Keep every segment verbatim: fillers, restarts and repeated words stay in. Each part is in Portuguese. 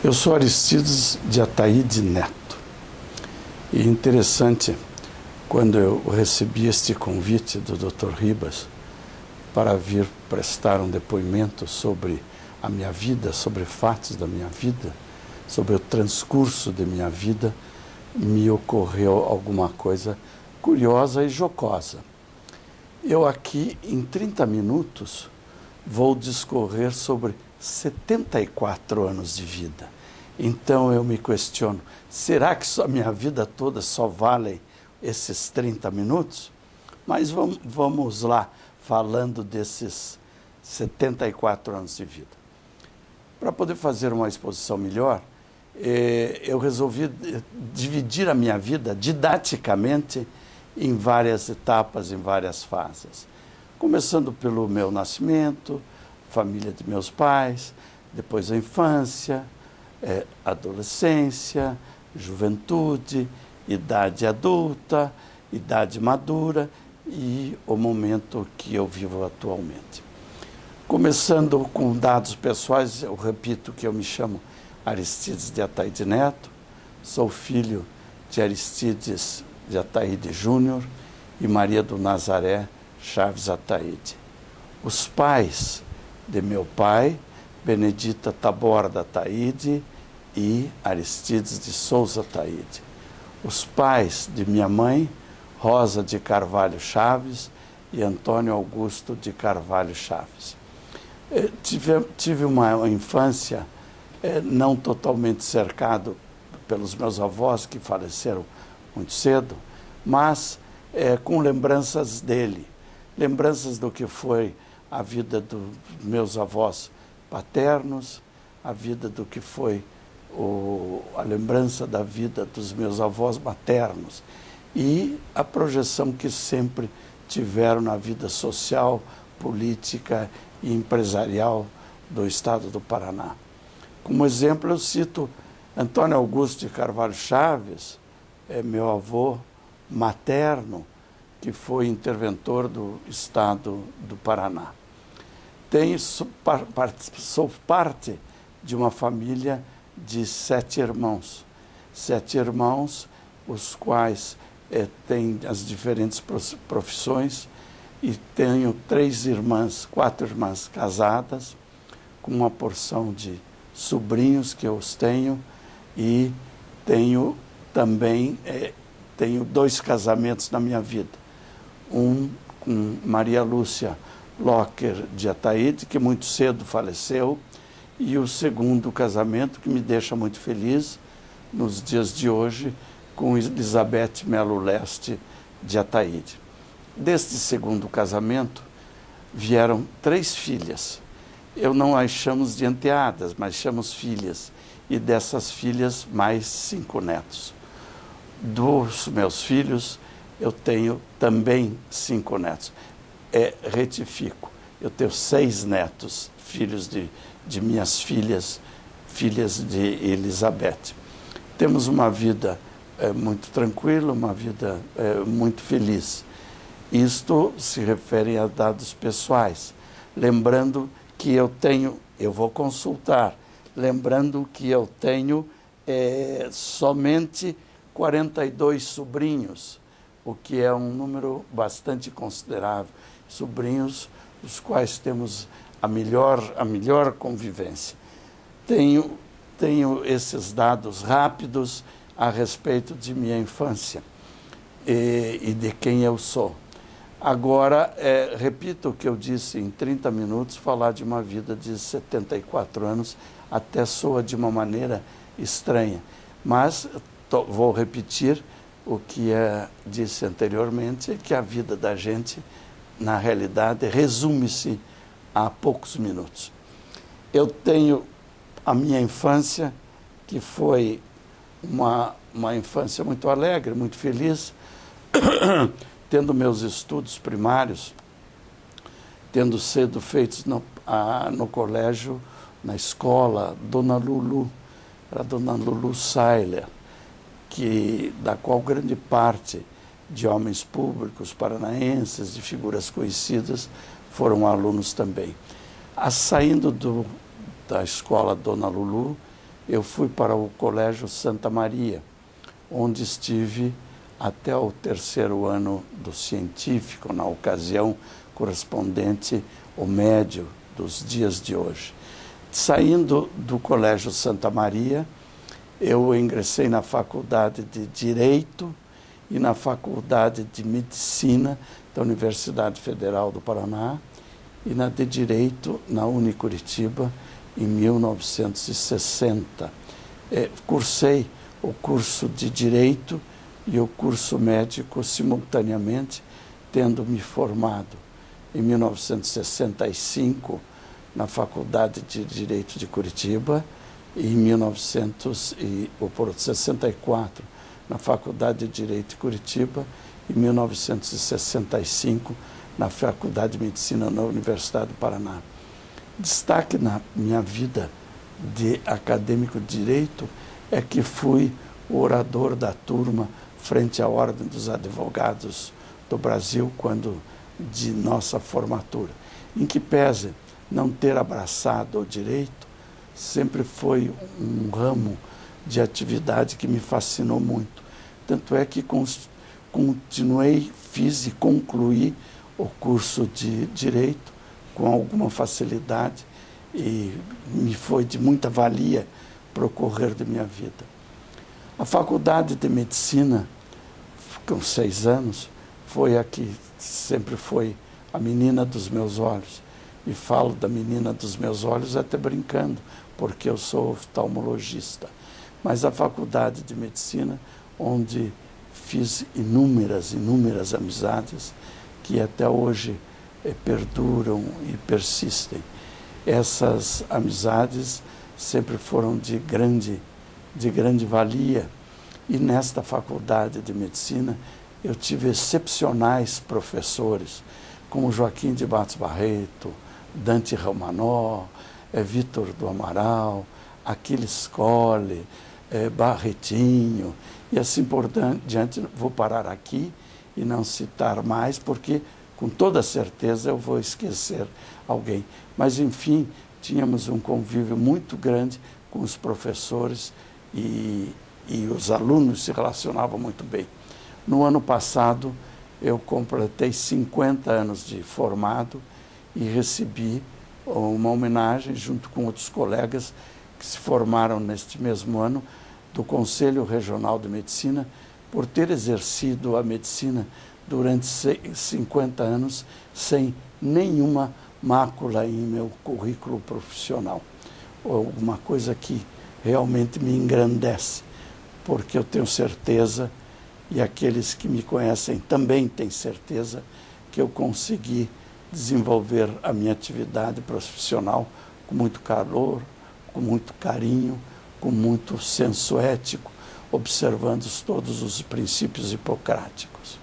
Eu sou Aristides de Ataíde Neto. E interessante, quando eu recebi este convite do doutor Ribas para vir prestar um depoimento sobre a minha vida, sobre fatos da minha vida, sobre o transcurso de minha vida, me ocorreu alguma coisa curiosa e jocosa. Eu aqui, em trinta minutos, vou discorrer sobre setenta e quatro anos de vida. Então eu me questiono, será que a minha vida toda só vale esses trinta minutos? Mas vamos, vamos lá, falando desses setenta e quatro anos de vida. Para poder fazer uma exposição melhor, eh, eu resolvi dividir a minha vida didaticamente em várias etapas, em várias fases. Começando pelo meu nascimento, família de meus pais, depois a infância, é, adolescência, juventude, idade adulta, idade madura e o momento que eu vivo atualmente. Começando com dados pessoais, eu repito que eu me chamo Aristides de Ataíde Neto, sou filho de Aristides de Ataíde Júnior e Maria do Nazaré Chaves Ataíde. Os pais de meu pai, Benedita Taborda Ataíde e Aristides de Souza Ataíde. Os pais de minha mãe, Rosa de Carvalho Chaves e Antônio Augusto de Carvalho Chaves. Eu tive, tive uma infância eh, não totalmente cercado pelos meus avós, que faleceram muito cedo, mas eh, com lembranças dele, lembranças do que foi a vida dos meus avós paternos, a vida do que foi o, a lembrança da vida dos meus avós maternos e a projeção que sempre tiveram na vida social, política e empresarial do estado do Paraná. Como exemplo, eu cito Antônio Augusto de Carvalho Chaves, é meu avô materno, que foi interventor do estado do Paraná. Tenho, sou, sou parte de uma família de sete irmãos. Sete irmãos, os quais é, têm as diferentes profissões, e tenho três irmãs, quatro irmãs casadas, com uma porção de sobrinhos que eu os tenho, e tenho também é, tenho dois casamentos na minha vida. Um com Maria Lúcia Locker de Ataíde, que muito cedo faleceu, e o segundo casamento, que me deixa muito feliz, nos dias de hoje, com Elizabeth Melo Leste de Ataíde. Deste segundo casamento, vieram três filhas. Eu não as chamo de enteadas, mas chamo filhas, e dessas filhas, mais cinco netos. Dos meus filhos, eu tenho também cinco netos. É, retifico, eu tenho seis netos, filhos de, de minhas filhas, filhas de Elizabeth. Temos uma vida é, muito tranquila, uma vida é, muito feliz. Isto se refere a dados pessoais. Lembrando que eu tenho, eu vou consultar, lembrando que eu tenho é, somente quarenta e dois sobrinhos, o que é um número bastante considerável. Sobrinhos, os quais temos a melhor, a melhor convivência. Tenho, tenho esses dados rápidos a respeito de minha infância e, e de quem eu sou. Agora, é, repito o que eu disse em trinta minutos, falar de uma vida de setenta e quatro anos até soa de uma maneira estranha, mas tô, vou repetir o que é, disse anteriormente, que a vida da gente, na realidade, resume-se a poucos minutos. Eu tenho a minha infância, que foi uma, uma infância muito alegre, muito feliz, tendo meus estudos primários, tendo sido feitos no, a, no colégio, na escola, Dona Lulu, era Dona Lulu Sailer, que, da qual grande parte de homens públicos paranaenses, de figuras conhecidas, foram alunos também. A, saindo do, da escola Dona Lulu, eu fui para o Colégio Santa Maria, onde estive até o terceiro ano do científico, na ocasião correspondente ao médio dos dias de hoje. Saindo do Colégio Santa Maria, eu ingressei na Faculdade de Direito e na Faculdade de Medicina da Universidade Federal do Paraná e na de Direito na Unicuritiba em mil novecentos e sessenta. É, cursei o curso de Direito e o curso médico simultaneamente, tendo me formado em mil novecentos e sessenta e cinco na Faculdade de Direito de Curitiba e em mil novecentos e sessenta e quatro na Faculdade de Direito de Curitiba e em mil novecentos e sessenta e cinco na Faculdade de Medicina na Universidade do Paraná. Destaque na minha vida de acadêmico de Direito é que fui o orador da turma frente à Ordem dos Advogados do Brasil, quando de nossa formatura. Em que pese não ter abraçado o direito, sempre foi um ramo de atividade que me fascinou muito. Tanto é que continuei, fiz e concluí o curso de Direito com alguma facilidade e me foi de muita valia para o correr da minha vida. A Faculdade de Medicina, com seis anos, foi a que sempre foi a menina dos meus olhos. E falo da menina dos meus olhos até brincando, porque eu sou oftalmologista. Mas a Faculdade de Medicina, onde fiz inúmeras, inúmeras amizades, que até hoje eh, perduram e persistem. Essas amizades sempre foram de grande, de grande valia. E nesta Faculdade de Medicina eu tive excepcionais professores, como Joaquim de Matos Barreto, Dante Romanó, é, Vitor do Amaral, Aquiles Colle, é, Barretinho, e assim por diante. Vou parar aqui e não citar mais, porque com toda certeza eu vou esquecer alguém. Mas, enfim, tínhamos um convívio muito grande com os professores e, e os alunos se relacionavam muito bem. No ano passado, eu completei cinquenta anos de formado e recebi uma homenagem, junto com outros colegas que se formaram neste mesmo ano, do Conselho Regional de Medicina, por ter exercido a medicina durante cinquenta anos sem nenhuma mácula em meu currículo profissional. Uma coisa que realmente me engrandece, porque eu tenho certeza, e aqueles que me conhecem também têm certeza, que eu consegui desenvolver a minha atividade profissional com muito calor, com muito carinho, com muito senso ético, observando todos os princípios hipocráticos.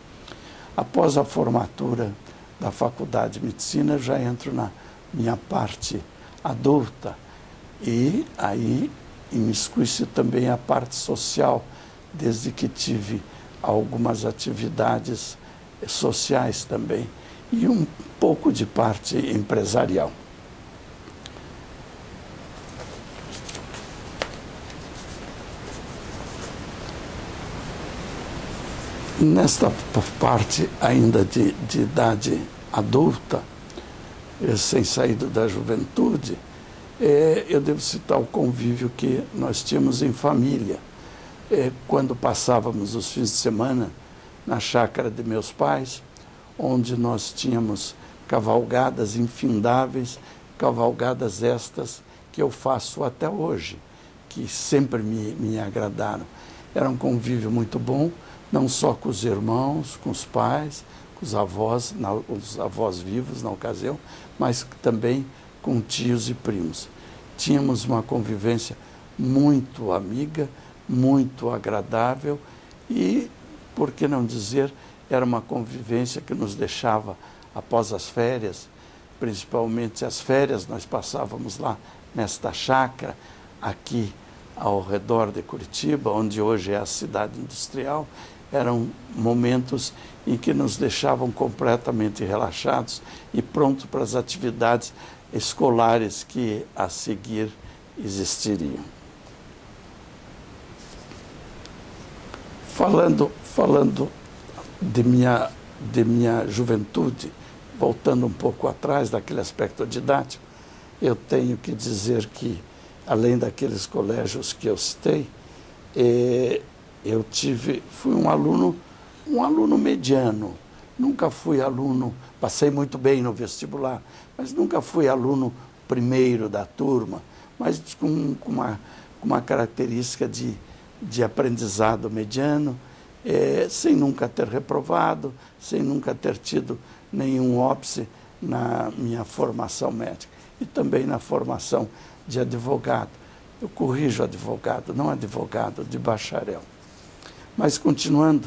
Após a formatura da Faculdade de Medicina, já entro na minha parte adulta e aí imiscui-se também a parte social, desde que tive algumas atividades sociais também e um pouco de parte empresarial. Nesta parte ainda de, de idade adulta, sem saído da juventude, é, eu devo citar o convívio que nós tínhamos em família. É, quando passávamos os fins de semana na chácara de meus pais, onde nós tínhamos cavalgadas infindáveis, cavalgadas estas que eu faço até hoje, que sempre me, me agradaram. Era um convívio muito bom, não só com os irmãos, com os pais, com os avós, na, os avós vivos na ocasião, mas também com tios e primos. Tínhamos uma convivência muito amiga, muito agradável e, por que não dizer, era uma convivência que nos deixava, após as férias, principalmente as férias, nós passávamos lá nesta chácara, aqui ao redor de Curitiba, onde hoje é a cidade industrial. Eram momentos em que nos deixavam completamente relaxados e prontos para as atividades escolares que a seguir existiriam. falando, falando de minha, de minha juventude, voltando um pouco atrás daquele aspecto didático, eu tenho que dizer que, além daqueles colégios que eu citei, eh, eu tive, fui um aluno, um aluno mediano. Nunca fui aluno, passei muito bem no vestibular, mas nunca fui aluno primeiro da turma, mas com, com, uma, com uma característica de, de aprendizado mediano, eh, sem nunca ter reprovado, sem nunca ter tido nenhum óbice na minha formação médica e também na formação de advogado. Eu corrijo advogado, não advogado, de bacharel. Mas, continuando,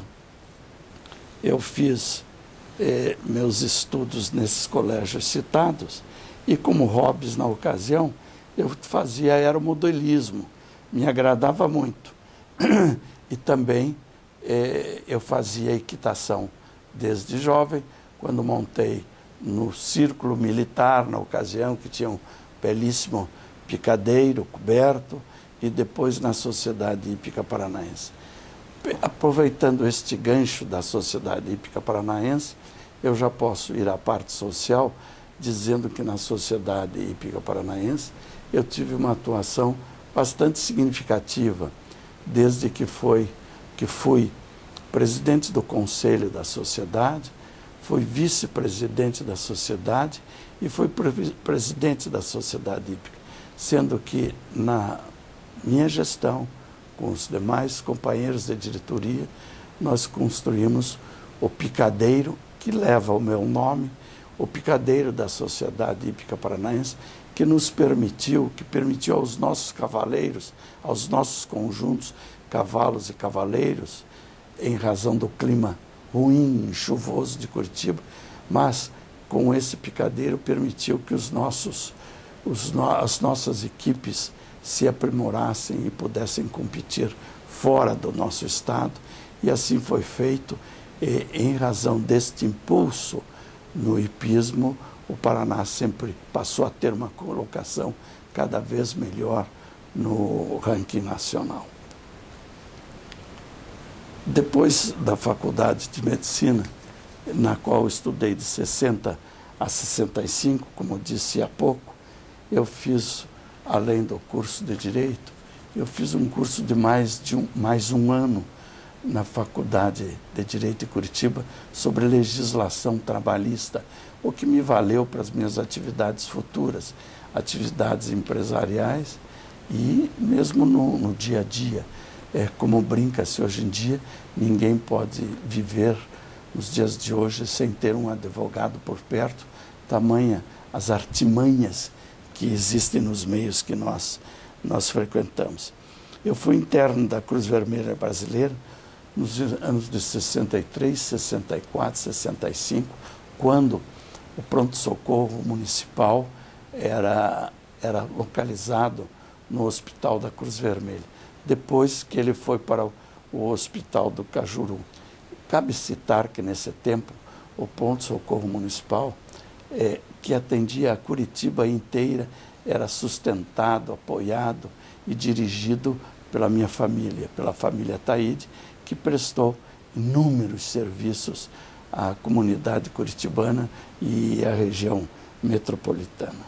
eu fiz eh, meus estudos nesses colégios citados e, como hobbies na ocasião, eu fazia aeromodelismo, me agradava muito. E também eh, eu fazia equitação desde jovem, quando montei no círculo militar, na ocasião, que tinha um belíssimo picadeiro coberto, e depois na Sociedade Hípica Paranaense. Aproveitando este gancho da Sociedade Hípica Paranaense, eu já posso ir à parte social, dizendo que na Sociedade Hípica Paranaense eu tive uma atuação bastante significativa, desde que, foi, que fui presidente do Conselho da Sociedade, fui vice-presidente da Sociedade e fui presidente da Sociedade Hípica, sendo que na minha gestão, com os demais companheiros de diretoria, nós construímos o picadeiro, que leva o meu nome, o picadeiro da Sociedade Hípica Paranaense, que nos permitiu, que permitiu aos nossos cavaleiros, aos nossos conjuntos, cavalos e cavaleiros, em razão do clima ruim, chuvoso de Curitiba, mas com esse picadeiro permitiu que os nossos, os no, as nossas equipes se aprimorassem e pudessem competir fora do nosso estado, e assim foi feito. E, em razão deste impulso no hipismo, o Paraná sempre passou a ter uma colocação cada vez melhor no ranking nacional. Depois da Faculdade de Medicina, na qual estudei de sessenta a sessenta e cinco, como disse há pouco, eu fiz, além do curso de Direito, eu fiz um curso de mais, de um, mais um ano na Faculdade de Direito de Curitiba sobre legislação trabalhista, o que me valeu para as minhas atividades futuras, atividades empresariais e mesmo no, no dia a dia. É, como brinca-se hoje em dia, ninguém pode viver nos dias de hoje sem ter um advogado por perto, tamanha as artimanhas que existem nos meios que nós, nós frequentamos. Eu fui interno da Cruz Vermelha Brasileira nos anos de sessenta e três, sessenta e quatro, sessenta e cinco, quando o pronto-socorro municipal era, era localizado no Hospital da Cruz Vermelha, depois que ele foi para o, o Hospital do Cajuru. Cabe citar que, nesse tempo, o pronto-socorro municipal, é, que atendia a Curitiba inteira, era sustentado, apoiado e dirigido pela minha família, pela família Taide, que prestou inúmeros serviços à comunidade curitibana e à região metropolitana.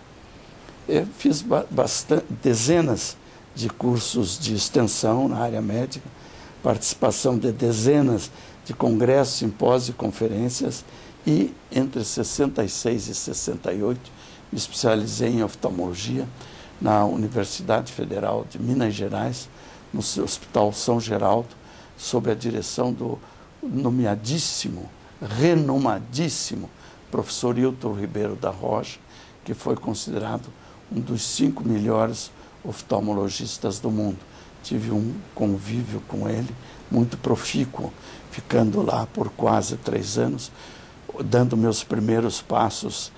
Eu fiz bastante, dezenas de cursos de extensão na área médica, participação de dezenas de congressos, simpósios e conferências, e entre sessenta e seis e sessenta e oito me especializei em oftalmologia na Universidade Federal de Minas Gerais, no Hospital São Geraldo, sob a direção do nomeadíssimo, renomadíssimo professor Hilton Ribeiro da Rocha, que foi considerado um dos cinco melhores oftalmologistas do mundo. Tive um convívio com ele muito profícuo, ficando lá por quase três anos, dando meus primeiros passos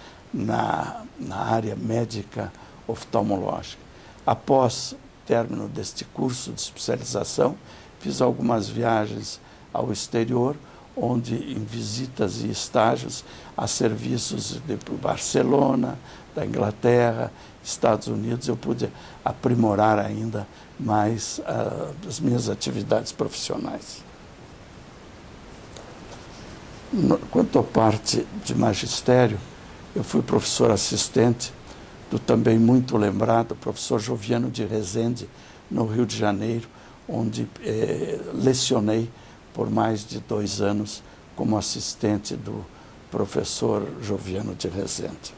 na, na área médica oftalmológica. Após o término deste curso de especialização, fiz algumas viagens ao exterior, onde em visitas e estágios a serviços de Barcelona, da Inglaterra, Estados Unidos, eu pude aprimorar ainda mais uh, as minhas atividades profissionais. No, quanto à parte de magistério, eu fui professor assistente do também muito lembrado professor Joviano de Rezende, no Rio de Janeiro, onde eh, lecionei por mais de dois anos como assistente do professor Joviano de Rezende.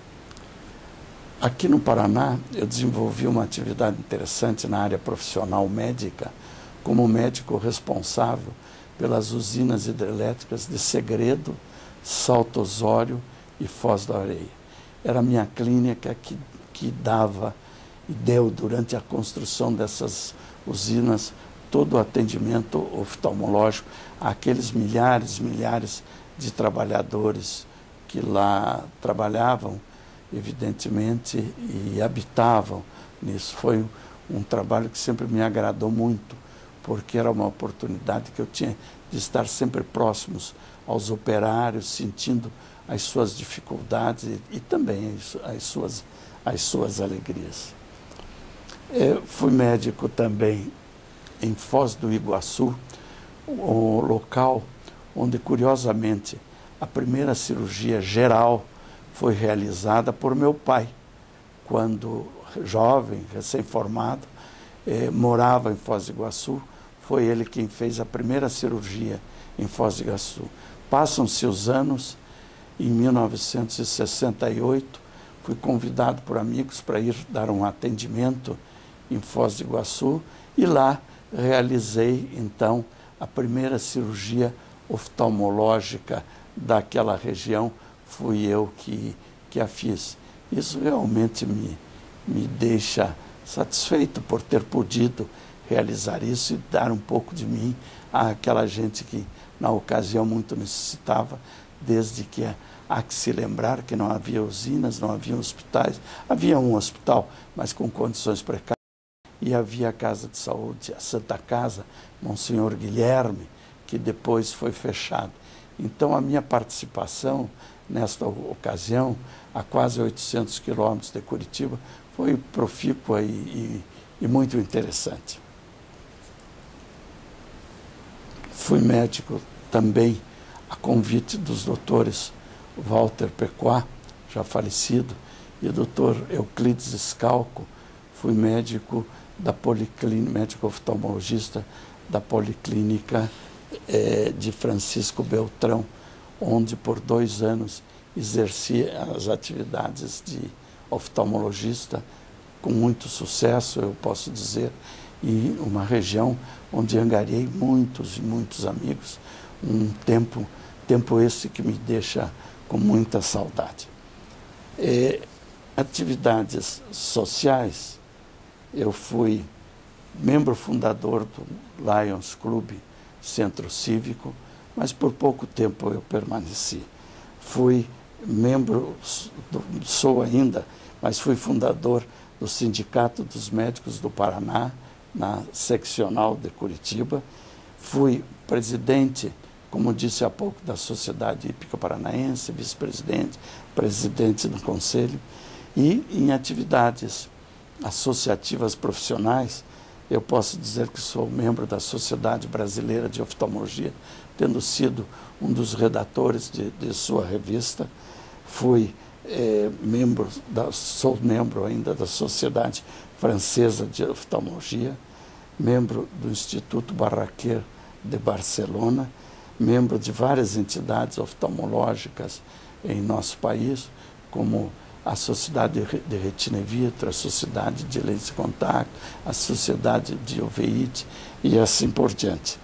Aqui no Paraná, eu desenvolvi uma atividade interessante na área profissional médica, como médico responsável pelas usinas hidrelétricas de Segredo, Salto Osório e Foz do Areia. Era a minha clínica que, que dava e deu, durante a construção dessas usinas, todo o atendimento oftalmológico àqueles milhares e milhares de trabalhadores que lá trabalhavam, evidentemente, e habitavam nisso. Foi um trabalho que sempre me agradou muito, porque era uma oportunidade que eu tinha de estar sempre próximos aos operários, sentindo as suas dificuldades e, e também as, as, suas, as suas alegrias. Eu fui médico também em Foz do Iguaçu, o local onde, curiosamente, a primeira cirurgia geral foi realizada por meu pai, quando jovem, recém-formado, eh, morava em Foz do Iguaçu. Foi ele quem fez a primeira cirurgia em Foz do Iguaçu. Passam-se os anos, em mil novecentos e sessenta e oito, fui convidado por amigos para ir dar um atendimento em Foz do Iguaçu e lá realizei, então, a primeira cirurgia oftalmológica daquela região. Fui eu que, que a fiz. Isso realmente me, me deixa satisfeito por ter podido realizar isso e dar um pouco de mim àquela gente que, na ocasião, muito necessitava, desde que há que se lembrar que não havia usinas, não havia hospitais. Havia um hospital, mas com condições precárias, e havia a Casa de Saúde, a Santa Casa, Monsenhor Guilherme, que depois foi fechado. Então, a minha participação nesta ocasião, a quase oitocentos quilômetros de Curitiba, foi profícua e, e, e muito interessante. Fui médico também a convite dos doutores Walter Pequá, já falecido, e o doutor Euclides Scalco. Fui médico da Policlínica, médico oftalmologista da Policlínica eh, de Francisco Beltrão, onde por dois anos exerci as atividades de oftalmologista com muito sucesso, eu posso dizer, e uma região onde angariei muitos e muitos amigos, um tempo, tempo esse que me deixa com muita saudade. É, atividades sociais, eu fui membro fundador do Lions Club Centro Cívico, mas por pouco tempo eu permaneci. Fui membro, sou ainda, mas fui fundador do Sindicato dos Médicos do Paraná, na seccional de Curitiba. Fui presidente, como disse há pouco, da Sociedade Hípica Paranaense, vice-presidente, presidente do Conselho. E em atividades associativas profissionais, eu posso dizer que sou membro da Sociedade Brasileira de Oftalmologia, tendo sido um dos redatores de, de sua revista. Fui é, membro, da, sou membro ainda da Sociedade Francesa de Oftalmologia, membro do Instituto Barraquer de Barcelona, membro de várias entidades oftalmológicas em nosso país, como a Sociedade de Retina e Vitro, a Sociedade de Lentes de Contato, a Sociedade de Uveíte e assim por diante.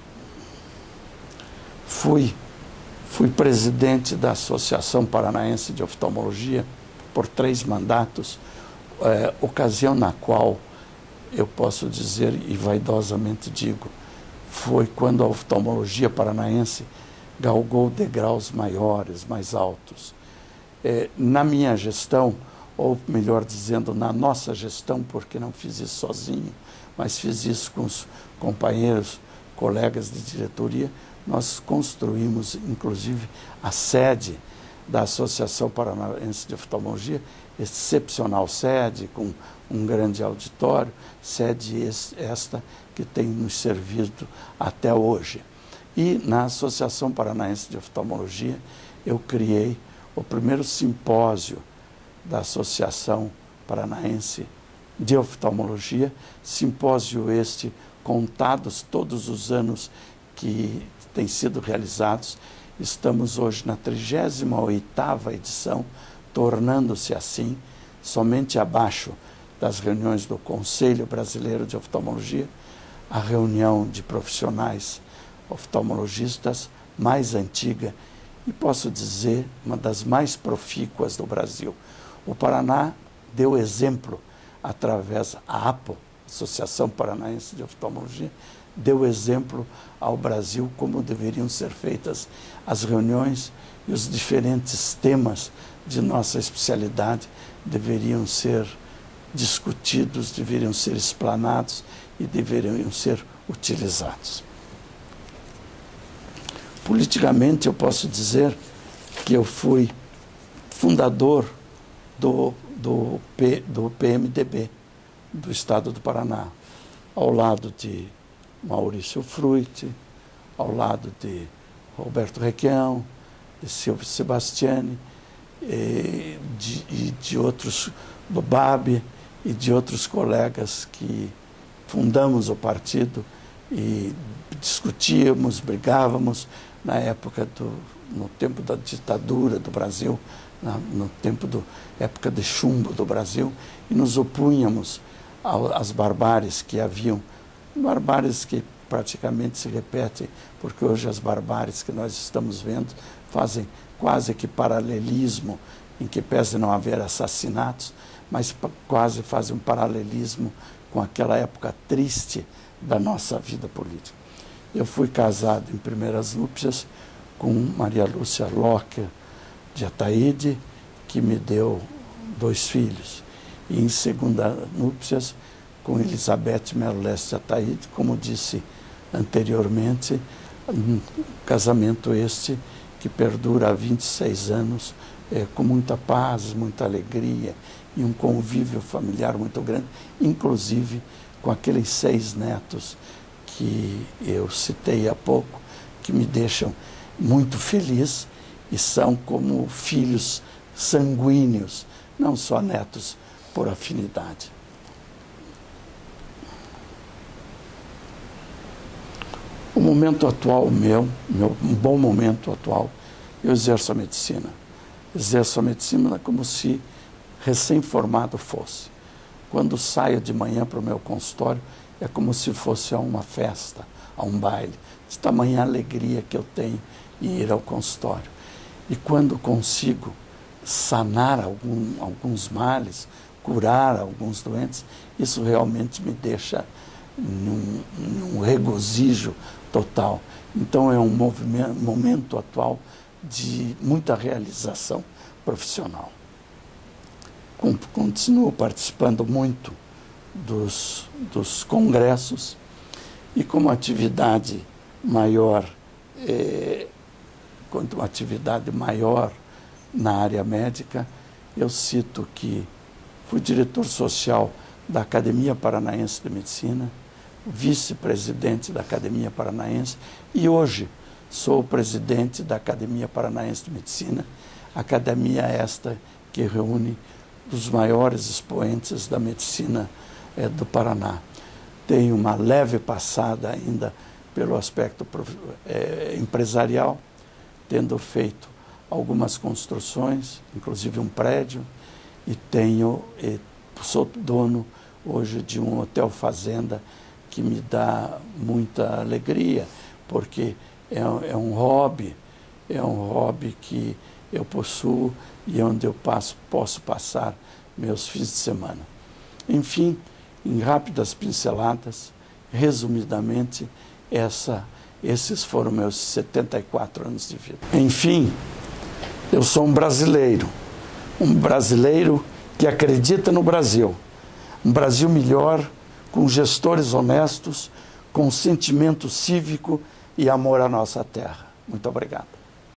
Fui, fui presidente da Associação Paranaense de Oftalmologia por três mandatos, é, ocasião na qual eu posso dizer, e vaidosamente digo, foi quando a oftalmologia paranaense galgou degraus maiores, mais altos. É, na minha gestão, ou melhor dizendo, na nossa gestão, porque não fiz isso sozinho, mas fiz isso com os companheiros, colegas de diretoria, nós construímos, inclusive, a sede da Associação Paranaense de Oftalmologia, excepcional sede, com um grande auditório, sede esta que tem nos servido até hoje. E na Associação Paranaense de Oftalmologia, eu criei o primeiro simpósio da Associação Paranaense de Oftalmologia, simpósio este contados todos os anos que têm sido realizados. Estamos hoje na trigésima oitava edição, tornando-se assim, somente abaixo das reuniões do Conselho Brasileiro de Oftalmologia, a reunião de profissionais oftalmologistas mais antiga e, posso dizer, uma das mais profícuas do Brasil. O Paraná deu exemplo através da A P O, Associação Paranaense de Oftalmologia, deu exemplo ao Brasil como deveriam ser feitas as reuniões e os diferentes temas de nossa especialidade deveriam ser discutidos, deveriam ser explanados e deveriam ser utilizados. Politicamente, eu posso dizer que eu fui fundador do, do, P, do P M D B, do Estado do Paraná, ao lado de Maurício Fruit, ao lado de Roberto Requião, de Silvio Sebastiani, e de, e de outros, do B A B, e de outros colegas que fundamos o partido e discutíamos, brigávamos na época do, no tempo da ditadura do Brasil, na, no tempo da época de chumbo do Brasil, e nos opunhamos às barbáries que haviam, barbáries que praticamente se repetem, porque hoje as barbáries que nós estamos vendo fazem quase que paralelismo, em que pese não haver assassinatos, mas quase fazem um paralelismo com aquela época triste da nossa vida política. Eu fui casado em primeiras núpcias com Maria Lúcia Locker de Ataíde, que me deu dois filhos, e em segunda núpcias com Elizabeth Melo Leste de Ataíde, como disse anteriormente, um casamento este que perdura há vinte e seis anos, é, com muita paz, muita alegria e um convívio familiar muito grande, inclusive com aqueles seis netos que eu citei há pouco, que me deixam muito feliz e são como filhos sanguíneos, não só netos por afinidade. O momento atual meu, meu um bom momento atual, eu exerço a medicina. Exerço a medicina como se recém-formado fosse. Quando saio de manhã para o meu consultório, é como se fosse a uma festa, a um baile. De tamanha alegria que eu tenho em ir ao consultório. E quando consigo sanar algum, alguns males, curar alguns doentes, isso realmente me deixa num, num regozijo total. Então é um movimento, momento atual de muita realização profissional. Continuo participando muito dos, dos congressos e como atividade maior, é, quanto uma atividade maior na área médica, eu cito que fui diretor social da Academia Paranaense de Medicina, vice-presidente da Academia Paranaense e hoje sou o presidente da Academia Paranaense de Medicina, academia esta que reúne os maiores expoentes da medicina é, do Paraná. Tenho uma leve passada ainda pelo aspecto é, empresarial, tendo feito algumas construções, inclusive um prédio, e tenho, e sou dono hoje de um hotel fazenda que me dá muita alegria, porque é, é um hobby, é um hobby que eu possuo e onde eu passo, posso passar meus fins de semana. Enfim, em rápidas pinceladas, resumidamente, essa, esses foram meus setenta e quatro anos de vida. Enfim, eu sou um brasileiro, um brasileiro que acredita no Brasil, um Brasil melhor, com gestores honestos, com sentimento cívico e amor à nossa terra. Muito obrigado.